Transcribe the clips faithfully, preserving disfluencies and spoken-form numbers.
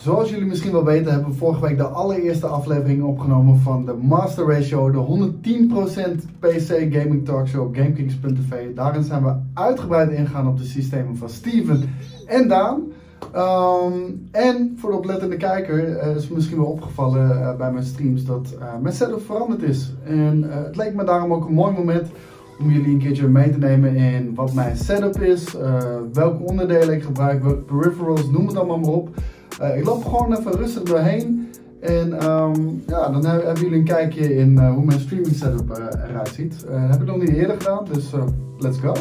Zoals jullie misschien wel weten hebben we vorige week de allereerste aflevering opgenomen van de Master Race Show, de honderdtien procent P C Gaming Talkshow op GameKings punt t v. Daarin zijn we uitgebreid ingegaan op de systemen van Steven en Daan. Um, en voor de oplettende kijker uh, is misschien wel opgevallen uh, bij mijn streams dat uh, mijn setup veranderd is. En uh, het leek me daarom ook een mooi moment om jullie een keertje mee te nemen in wat mijn setup is, uh, welke onderdelen ik gebruik, welke peripherals, noem het allemaal maar op. Uh, ik loop gewoon even rustig doorheen en um, ja, dan hebben jullie een kijkje in uh, hoe mijn streaming setup uh, eruit ziet. Uh, heb ik nog niet eerder gedaan, dus uh, let's go.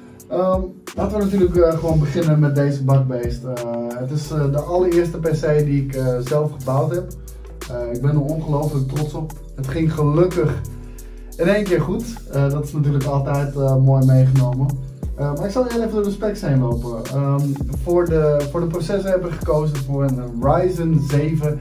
Um, laten we natuurlijk uh, gewoon beginnen met deze Bugbeast. Uh, het is uh, de allereerste P C die ik uh, zelf gebouwd heb. Uh, ik ben er ongelooflijk trots op. Het ging gelukkig in één keer goed. Uh, dat is natuurlijk altijd uh, mooi meegenomen. Uh, maar ik zal heel even door de specs heen lopen. Um, voor, de, voor de processor heb ik gekozen voor een Ryzen zeven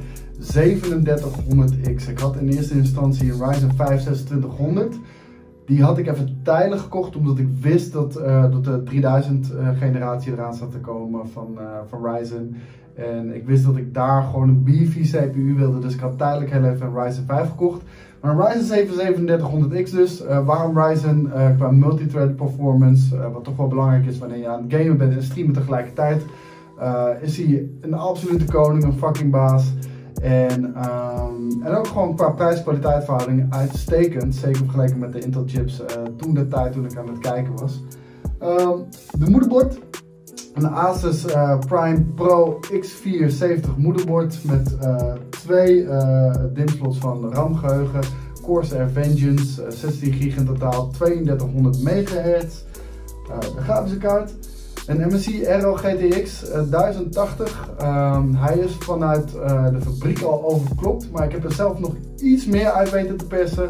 zevenendertighonderd X. Ik had in eerste instantie een Ryzen vijf zesentwintighonderd. Die had ik even tijdelijk gekocht omdat ik wist dat, uh, dat de drieduizend uh, generatie eraan zat te komen van, uh, van Ryzen. En ik wist dat ik daar gewoon een beefy C P U wilde, dus ik had tijdelijk heel even een Ryzen vijf gekocht. Maar een Ryzen zeven zevenendertighonderd X dus. Uh, waarom Ryzen? Uh, qua multithread performance, uh, wat toch wel belangrijk is wanneer je aan het gamen bent en streamen tegelijkertijd. Uh, is hij een absolute koning, een fucking baas. En, um, en ook gewoon qua prijs-kwaliteit verhouding uitstekend. Zeker vergeleken met de Intel chips uh, toen de tijd toen ik aan het kijken was. Um, de moederbord. Een Asus uh, Prime Pro X vierhonderdzeventig moederbord met uh, twee uh, dimslots van RAM-geheugen, Corsair Vengeance, uh, zestien gig in totaal, tweeëndertighonderd megahertz. Uh, de grafische kaart. Een M S I R O G T X uh, duizend tachtig. Um, hij is vanuit uh, de fabriek al overklokt, maar ik heb er zelf nog iets meer uit weten te persen.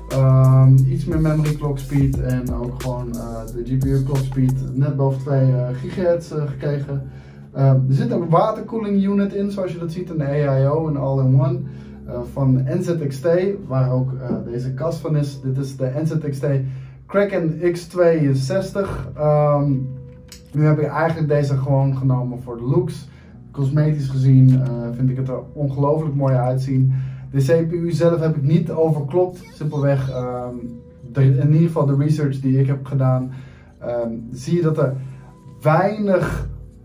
Um, iets meer memory clock speed en ook gewoon uh, de G P U clock speed net boven twee uh, gigahertz uh, gekregen. Um, er zit een watercooling unit in, zoals je dat ziet, een A I O, een all-in-one uh, van N Z X T, waar ook uh, deze kast van is. Dit is de N Z X T Kraken X tweeënzestig. Um, nu heb ik eigenlijk deze gewoon genomen voor de looks. Cosmetisch gezien uh, vind ik het er ongelooflijk mooi uitzien. De C P U zelf heb ik niet overklokt, simpelweg um, de, in ieder geval de research die ik heb gedaan, um, zie je dat er weinig,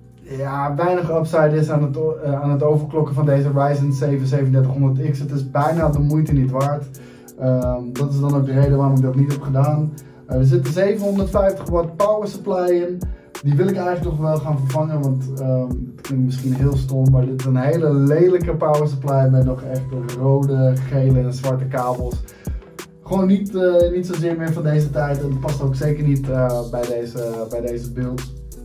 ja, weinig upside is aan het, uh, aan het overklokken van deze Ryzen zeven zevenendertighonderd X. Het is bijna de moeite niet waard. Um, dat is dan ook de reden waarom ik dat niet heb gedaan. Uh, er zit een zevenhonderdvijftig watt power supply in. Die wil ik eigenlijk nog wel gaan vervangen, want um, het klinkt misschien heel stom, maar dit is een hele lelijke power supply met nog echt rode, gele en zwarte kabels. Gewoon niet, uh, niet zozeer meer van deze tijd en past ook zeker niet uh, bij, deze, uh, bij deze beeld.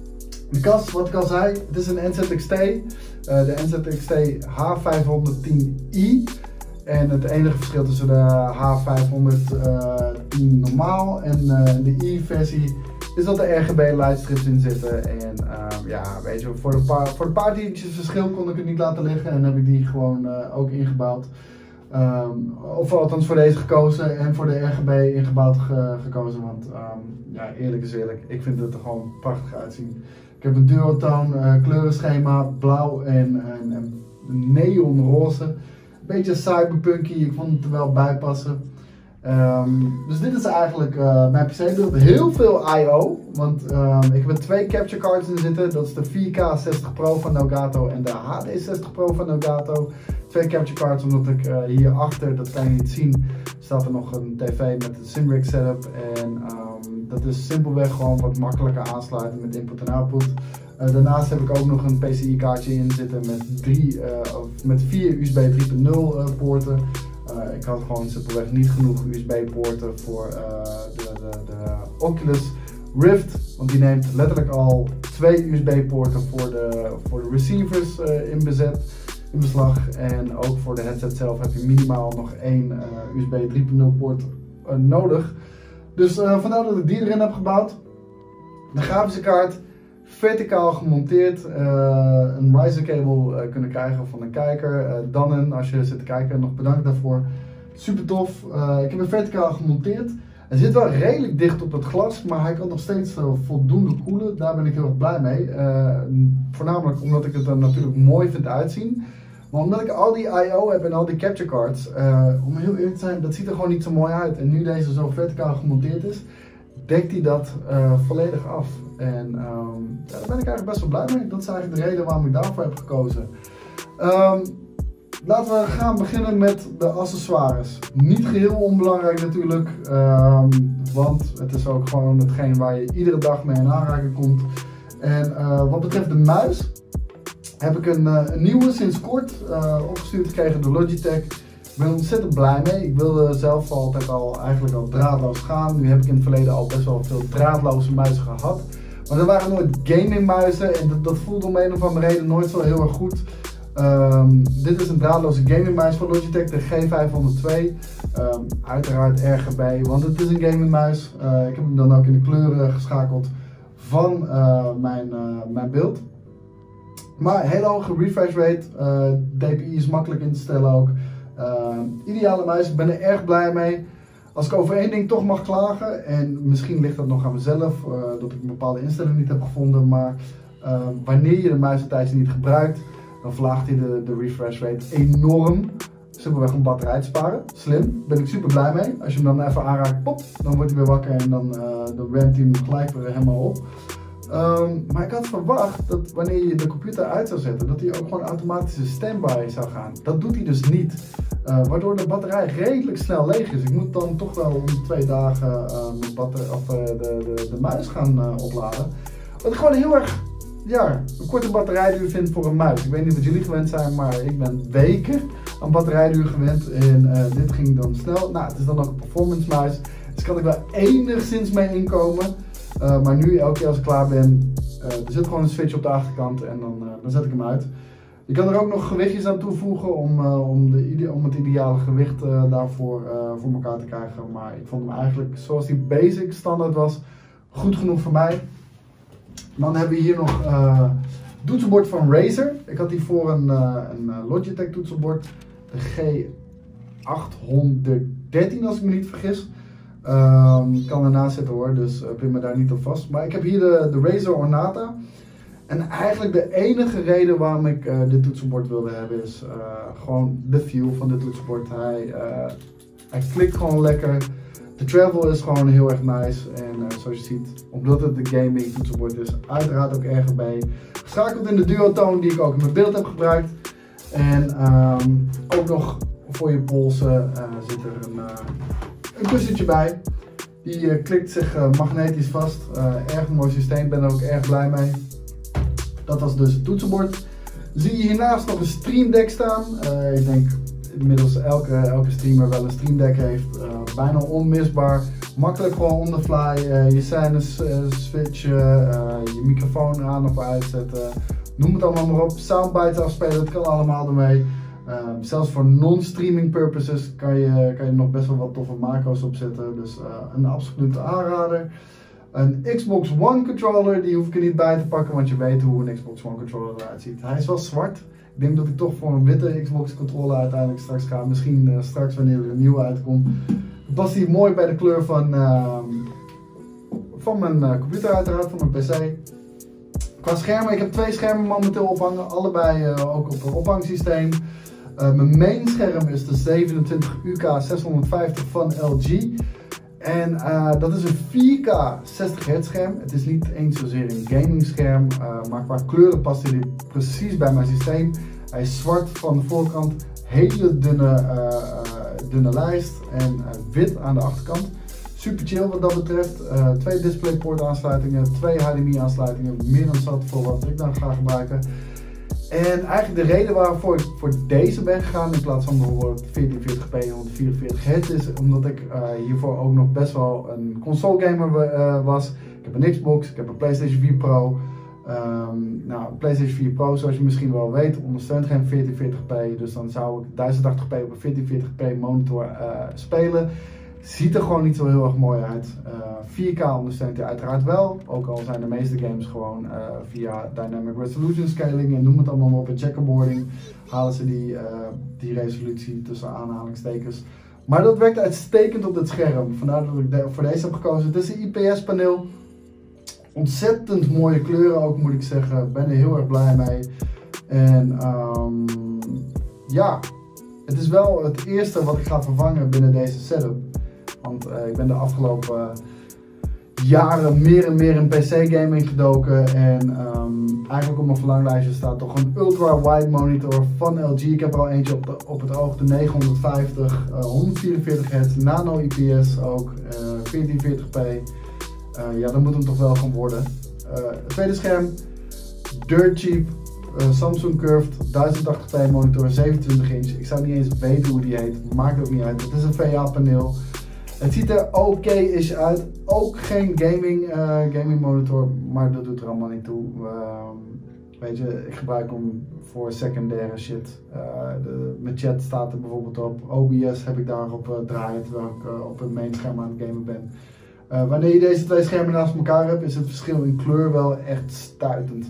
De kast, wat ik al zei, het is een N Z X T, uh, de N Z X T H vijfhonderdtien i. En het enige verschil tussen de H vijfhonderdtien normaal en uh, de i-versie is dat er R G B lightstrips in zitten. En uh, ja, weet je, voor de paar, voor de paar tientjes verschil kon ik het niet laten liggen en heb ik die gewoon uh, ook ingebouwd. Um, of althans voor deze gekozen en voor de R G B ingebouwd ge, gekozen, want um, ja, eerlijk is eerlijk, ik vind het er gewoon prachtig uitzien. Ik heb een duotoon uh, kleurenschema, blauw en, en, en neonroze. Een beetje cyberpunky, ik vond het er wel bij passen. Um, dus dit is eigenlijk uh, mijn P C-beeld. Heel veel I O, want um, ik heb er twee capture cards in zitten. Dat is de vier K zestig Pro van Elgato en de H D zestig Pro van Elgato. Twee capture cards omdat ik uh, hierachter, dat kan je niet zien, staat er nog een tv met een Simrig setup. En um, dat is simpelweg gewoon wat makkelijker aansluiten met input en output. Uh, daarnaast heb ik ook nog een P C I kaartje in zitten met, drie, uh, of met vier U S B drie punt nul uh, poorten. Uh, ik had gewoon simpelweg niet genoeg U S B poorten voor uh, de, de, de Oculus Rift, want die neemt letterlijk al twee U S B poorten voor de, voor de receivers uh, in bezet, in beslag. En ook voor de headset zelf heb je minimaal nog één uh, U S B drie punt nul poort uh, nodig. Dus uh, vandaar dat ik die erin heb gebouwd. De grafische kaart verticaal gemonteerd, uh, een riser cable uh, kunnen krijgen van een kijker. Uh, Dannen, als je zit te kijken, nog bedankt daarvoor. Super tof. Uh, ik heb hem verticaal gemonteerd. Hij zit wel redelijk dicht op het glas, maar hij kan nog steeds uh, voldoende koelen. Daar ben ik heel erg blij mee. Uh, voornamelijk omdat ik het er natuurlijk mooi vind uitzien. Maar omdat ik al die I O heb en al die capture cards, uh, om heel eerlijk te zijn, dat ziet er gewoon niet zo mooi uit. En nu deze zo verticaal gemonteerd is, dekt hij dat uh, volledig af. En um, ja, daar ben ik eigenlijk best wel blij mee. Dat is eigenlijk de reden waarom ik daarvoor heb gekozen. Um, laten we gaan beginnen met de accessoires. Niet geheel onbelangrijk natuurlijk, um, want het is ook gewoon hetgeen waar je iedere dag mee in aanraking komt. En uh, wat betreft de muis, heb ik een, uh, een nieuwe sinds kort uh, opgestuurd gekregen door Logitech. Ik ben er ontzettend blij mee. Ik wilde zelf altijd al eigenlijk al draadloos gaan. Nu heb ik in het verleden al best wel veel draadloze muizen gehad. Maar er waren nooit gaming muizen en dat, dat voelde om een of andere reden nooit zo heel erg goed. Um, dit is een draadloze gaming muis van Logitech, de G vijfhonderdtwee. Um, uiteraard R G B, want het is een gaming muis. Uh, ik heb hem dan ook in de kleuren geschakeld van uh, mijn, uh, mijn beeld. Maar hele hoge refresh rate, uh, D P I is makkelijk in te stellen ook. Uh, ideale muis, ik ben er erg blij mee. Als ik over één ding toch mag klagen, en misschien ligt dat nog aan mezelf, uh, dat ik een bepaalde instelling niet heb gevonden, maar uh, wanneer je de muis een tijdje niet gebruikt, dan verlaagt hij de, de refresh rate enorm. Simpelweg om batterij te sparen. Slim, daar ben ik super blij mee. Als je hem dan even aanraakt, pop, dan wordt hij weer wakker en dan, uh, dan ramt hij hem gelijk weer helemaal op. Um, maar ik had verwacht dat wanneer je de computer uit zou zetten, dat hij ook gewoon automatisch in standby zou gaan. Dat doet hij dus niet. Uh, waardoor de batterij redelijk snel leeg is. Ik moet dan toch wel om twee dagen uh, mijn batter of, uh, de, de, de muis gaan uh, opladen. Wat ik gewoon heel erg ja, een korte batterijduur vind voor een muis. Ik weet niet wat jullie gewend zijn, maar ik ben weken aan batterijduur gewend. En uh, dit ging dan snel. Nou, het is dan ook een performance muis. Dus kan ik wel enigszins mee inkomen. Uh, maar nu, elke keer als ik klaar ben, uh, er zit gewoon een switch op de achterkant en dan, uh, dan zet ik hem uit. Je kan er ook nog gewichtjes aan toevoegen om, uh, om, de, om het ideale gewicht uh, daarvoor uh, voor elkaar te krijgen. Maar ik vond hem eigenlijk, zoals die basic standaard was, goed genoeg voor mij. Dan hebben we hier nog uh, toetsenbord van Razer. Ik had hiervoor een, uh, een Logitech toetsenbord, de G achthonderddertien als ik me niet vergis. Um, ik kan ernaast zitten hoor, dus uh, pin me daar niet op vast. Maar ik heb hier de, de Razer Ornata. En eigenlijk de enige reden waarom ik uh, dit toetsenbord wilde hebben is uh, gewoon de feel van dit toetsenbord. Hij, uh, hij klikt gewoon lekker. De travel is gewoon heel erg nice. En uh, zoals je ziet, omdat het de gaming toetsenbord is, uiteraard ook R G B. Geschakeld in de duotoon die ik ook in mijn beeld heb gebruikt. En um, ook nog voor je polsen uh, zit er een... Uh, een kussentje bij. Die uh, klikt zich uh, magnetisch vast. Uh, erg mooi systeem, ben er ook erg blij mee. Dat was dus het toetsenbord. Zie je hiernaast nog een Stream Deck staan. Uh, ik denk inmiddels elke, elke streamer wel een Stream Deck heeft. Uh, bijna onmisbaar. Makkelijk gewoon on the fly. Uh, je scènes uh, switchen. Uh, je microfoon aan of uitzetten. Noem het allemaal maar op. Soundbites afspelen, dat kan allemaal ermee. Uh, zelfs voor non-streaming purposes kan je, kan je nog best wel wat toffe macro's opzetten. Dus uh, een absolute aanrader. Een Xbox One controller, die hoef ik er niet bij te pakken, want je weet hoe een Xbox One controller eruit ziet. Hij is wel zwart. Ik denk dat ik toch voor een witte Xbox controller uiteindelijk straks ga. Misschien uh, straks wanneer er een nieuwe uitkomt. Past hij mooi bij de kleur van, uh, van mijn uh, computer uiteraard, van mijn P C. Qua schermen, ik heb twee schermen momenteel ophangen. Allebei uh, ook op een ophangsysteem. Uh, mijn main scherm is de zevenentwintig U K zeshonderdvijftig van L G. En uh, dat is een vier K zestig hertz scherm. Het is niet eens zozeer een gaming scherm, uh, maar qua kleuren past hij precies bij mijn systeem. Hij is zwart van de voorkant, hele dunne, uh, uh, dunne lijst en uh, wit aan de achterkant. Super chill wat dat betreft. Uh, twee DisplayPort aansluitingen, twee H D M I aansluitingen, meer dan zat voor wat ik dan ga gebruiken. En eigenlijk de reden waarvoor ik voor deze ben gegaan in plaats van bijvoorbeeld veertien veertig p honderdvierenveertig hertz is omdat ik uh, hiervoor ook nog best wel een console gamer uh, was. Ik heb een Xbox, ik heb een PlayStation vier Pro. Um, nou, PlayStation vier Pro, zoals je misschien wel weet, ondersteunt geen veertien veertig p, dus dan zou ik duizend tachtig p op een veertien veertig p monitor uh, spelen. Ziet er gewoon niet zo heel erg mooi uit. Uh, vier K ondersteunt hij uiteraard wel, ook al zijn de meeste games gewoon uh, via Dynamic Resolution Scaling en noem het allemaal maar op, en checkerboarding halen ze die, uh, die resolutie tussen aanhalingstekens. Maar dat werkt uitstekend op dit scherm, vandaar dat ik de, voor deze heb gekozen. Het is een I P S paneel, ontzettend mooie kleuren ook moet ik zeggen, ik ben er heel erg blij mee. En um, ja, het is wel het eerste wat ik ga vervangen binnen deze setup. Want uh, ik ben de afgelopen uh, jaren meer en meer in P C-gaming gedoken. En um, eigenlijk op mijn verlanglijstje staat toch een ultra-wide monitor van L G. Ik heb er al eentje op, de, op het oog, de negenhonderdvijftig, uh, honderdvierenveertig hertz, nano I P S ook, uh, veertien veertig p. Uh, ja, dat moet hem toch wel gaan worden. Uh, het tweede scherm, dirt cheap. Uh, Samsung Curved duizend tachtig p monitor, zevenentwintig inch. Ik zou niet eens weten hoe die heet, maakt ook niet uit. Het is een V A paneel. Het ziet er oké-ish uit. Ook geen gaming, uh, gaming monitor, maar dat doet er allemaal niet toe. Uh, weet je, ik gebruik hem voor secundaire shit. Uh, de, mijn chat staat er bijvoorbeeld op. O B S heb ik daarop uh, draaien terwijl ik uh, op het main scherm aan het gamen ben. Uh, wanneer je deze twee schermen naast elkaar hebt, is het verschil in kleur wel echt stuitend.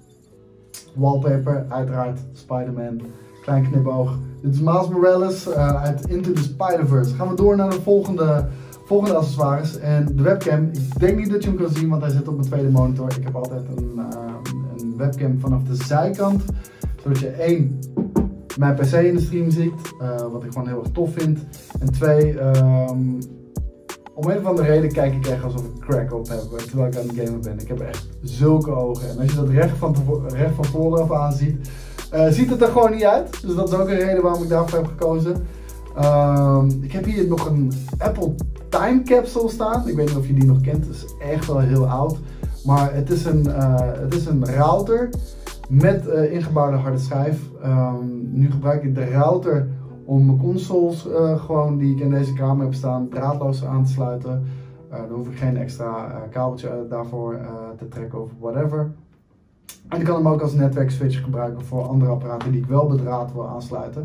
Wallpaper, uiteraard Spider-Man, klein knipoog. Dit is Miles Morales uh, uit Into the Spider-Verse. Gaan we door naar de volgende, volgende accessoires. En de webcam, ik denk niet dat je hem kan zien, want hij zit op mijn tweede monitor. Ik heb altijd een, uh, een webcam vanaf de zijkant, zodat je één, mijn P C in de stream ziet, uh, wat ik gewoon heel erg tof vind. En twee, um, om een of andere reden kijk ik echt alsof ik crack op heb, terwijl ik aan het gamen ben. Ik heb echt zulke ogen. En als je dat recht van, recht van voren af aan ziet, uh, ziet het er gewoon niet uit. Dus dat is ook een reden waarom ik daarvoor heb gekozen. Um, ik heb hier nog een Apple Time Capsule staan. Ik weet niet of je die nog kent. Het is echt wel heel oud. Maar het is een, uh, het is een router met uh, ingebouwde harde schijf. Um, nu gebruik ik de router om mijn consoles uh, gewoon die ik in deze kamer heb staan draadloos aan te sluiten. Uh, dan hoef ik geen extra uh, kabeltje uh, daarvoor uh, te trekken of whatever. En ik kan hem ook als netwerkswitch gebruiken voor andere apparaten die ik wel bedraad wil aansluiten.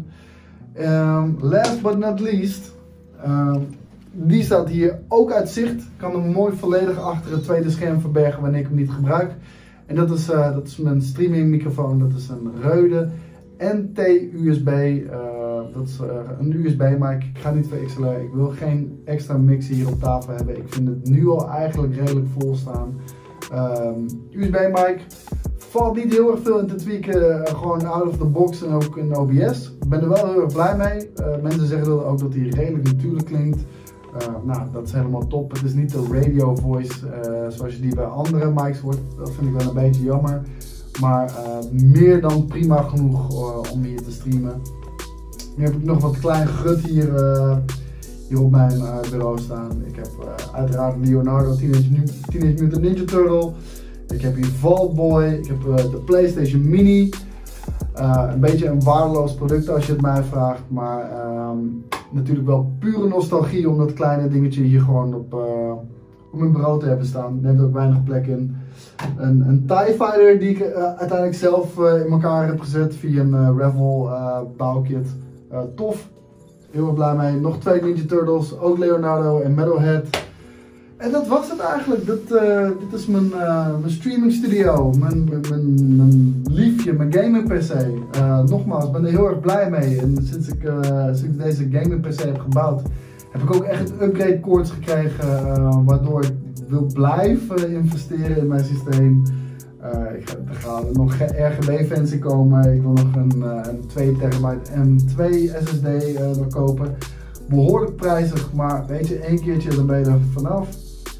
Um, last but not least, um, die staat hier ook uit zicht. Ik kan hem mooi volledig achter het tweede scherm verbergen wanneer ik hem niet gebruik. En dat is, uh, dat is mijn streaming microfoon. Dat is een Rode N T U S B. Uh, dat is uh, een U S B mic. Ik ga niet verxelen. Ik wil geen extra mixen hier op tafel hebben. Ik vind het nu al eigenlijk redelijk vol staan. Um, U S B mic. Valt niet heel erg veel in te tweaken. Uh, gewoon out of the box en ook in O B S. Ik ben er wel heel erg blij mee. Uh, mensen zeggen dat ook dat hij redelijk natuurlijk klinkt. Uh, nou, dat is helemaal top. Het is niet de radio voice uh, zoals je die bij andere mics hoort. Dat vind ik wel een beetje jammer. Maar uh, meer dan prima genoeg uh, om hier te streamen. Nu heb ik nog wat klein gut hier, uh, hier op mijn uh, bureau staan. Ik heb uh, uiteraard Leonardo Teenage, Teenage Mutant Ninja Turtle. Ik heb hier Vault Boy. Ik heb uh, de PlayStation Mini. Uh, een beetje een waardeloos product als je het mij vraagt. Maar um, natuurlijk wel pure nostalgie om dat kleine dingetje hier gewoon op, uh, op mijn bureau te hebben staan. Neemt ook weinig plek in. Een, een TIE Fighter die ik uh, uiteindelijk zelf uh, in elkaar heb gezet via een uh, Revell uh, bouwkit. Uh, tof, heel erg blij mee. Nog twee Ninja Turtles, ook Leonardo en Metalhead. En dat was het eigenlijk. Dat, uh, dit is mijn, uh, mijn streaming studio, mijn, mijn, mijn, mijn liefje, mijn gaming P C. Uh, nogmaals, ik ben er heel erg blij mee. En sinds ik, uh, sinds ik deze gaming P C heb gebouwd, heb ik ook echt upgrade koorts gekregen, uh, waardoor ik wil blijven investeren in mijn systeem. Uh, ik ga, er gaan nog R G B-fans in komen. Ik wil nog een, uh, een twee terabyte M twee S S D uh, nog kopen. Behoorlijk prijzig, maar weet je, één keertje dan ben je er vanaf.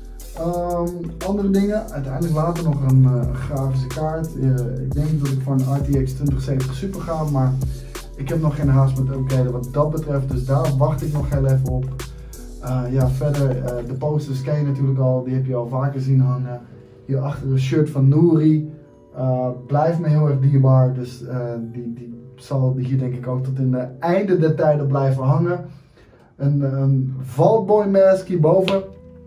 Um, andere dingen, uiteindelijk later nog een uh, grafische kaart. Uh, ik denk dat ik voor een R T X twintig zeventig Super ga, maar ik heb nog geen haast met upgraden wat dat betreft, dus daar wacht ik nog heel even op. Uh, ja, verder, uh, de posters ken je natuurlijk al, die heb je al vaker zien hangen. Hierachter een shirt van Nouri, uh, blijft me heel erg dierbaar, dus uh, die, die zal hier denk ik ook tot in de einde der tijden blijven hangen. Een, een Vault Boy mask hierboven.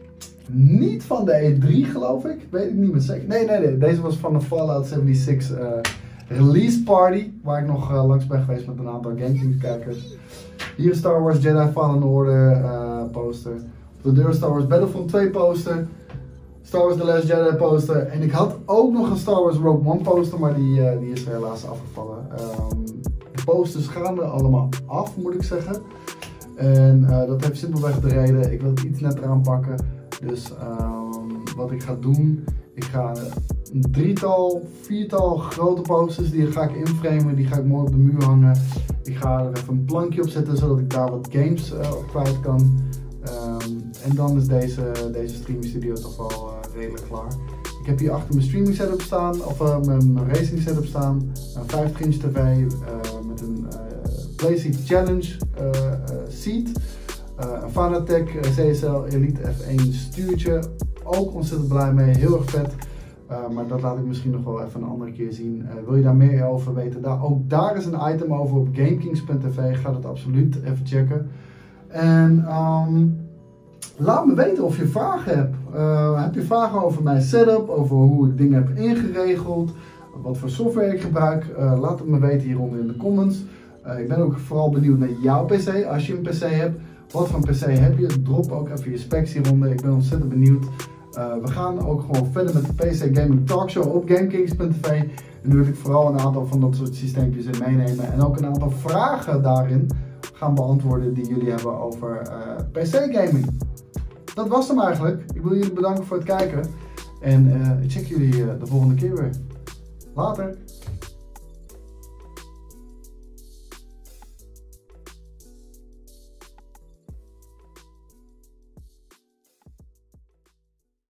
Niet van de E drie geloof ik, weet ik niet meer zeker. Nee, nee, nee, deze was van de Fallout zevenenzeventig uh, release party, waar ik nog uh, langs ben geweest met een aantal GameKings kijkers. Hier Star Wars Jedi Fallen Order uh, poster. Op de deur Star Wars Battlefront twee poster. Star Wars The Last Jedi poster. En ik had ook nog een Star Wars Rogue One poster, maar die, uh, die is er helaas afgevallen. Um, de posters gaan er allemaal af, moet ik zeggen. En uh, dat heeft simpelweg de reden, ik wil het iets netter aanpakken. Dus um, wat ik ga doen, ik ga een drietal, viertal grote posters. Die ga ik inframen, die ga ik mooi op de muur hangen. Ik ga er even een plankje op zetten, zodat ik daar wat games uh, op kwijt kan. Um, en dan is deze, deze streaming studio toch wel uh, redelijk klaar. Ik heb hier achter mijn streaming setup staan, of uh, mijn, mijn racing setup staan. Een vijftig inch tv uh, met een uh, PlaySeat Challenge uh, uh, seat. Uh, een Fanatec uh, C S L Elite F één stuurtje. Ook ontzettend blij mee, heel erg vet. Uh, maar dat laat ik misschien nog wel even een andere keer zien. Uh, wil je daar meer over weten? Daar, ook daar is een item over op GameKings punt t v. Ga dat absoluut even checken. En um, laat me weten of je vragen hebt. Uh, heb je vragen over mijn setup, over hoe ik dingen heb ingeregeld, wat voor software ik gebruik? Uh, laat het me weten hieronder in de comments. Uh, ik ben ook vooral benieuwd naar jouw P C. Als je een P C hebt, wat voor een P C heb je? Drop ook even je specs hieronder. Ik ben ontzettend benieuwd. Uh, we gaan ook gewoon verder met de P C Gaming Talkshow op GameKings punt t v. En nu wil ik vooral een aantal van dat soort systeempjes in meenemen. En ook een aantal vragen daarin gaan beantwoorden die jullie hebben over uh, P C gaming. Dat was hem eigenlijk. Ik wil jullie bedanken voor het kijken. En uh, ik check jullie uh, de volgende keer weer. Later!